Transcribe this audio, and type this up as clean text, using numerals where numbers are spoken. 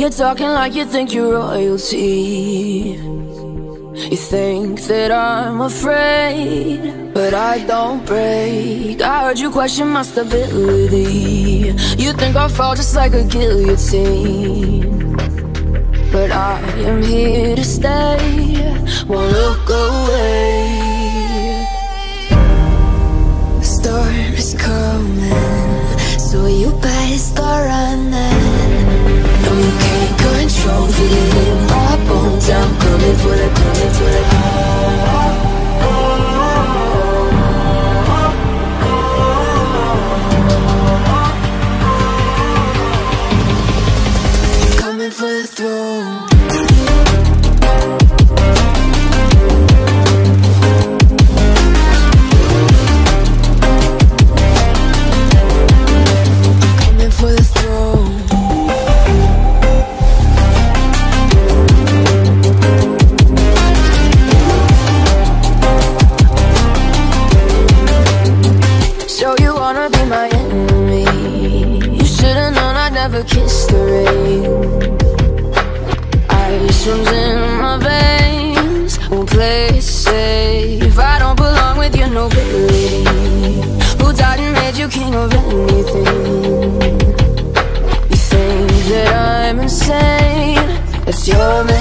You're talking like you think you're royalty. You think that I'm afraid, but I don't break. I heard you question my stability. You think I'll fall just like a guillotine, but I am here to stay, won't look away. The storm is coming, so you better start running. No, you can't control, feel it in my bones. I'm coming for the, coming for the. Coming for the throne. Kiss the rain. Ice runs in my veins, won't play it safe. I don't belong with your nobility. Who died and made you king of anything? You think that I'm insane? That's your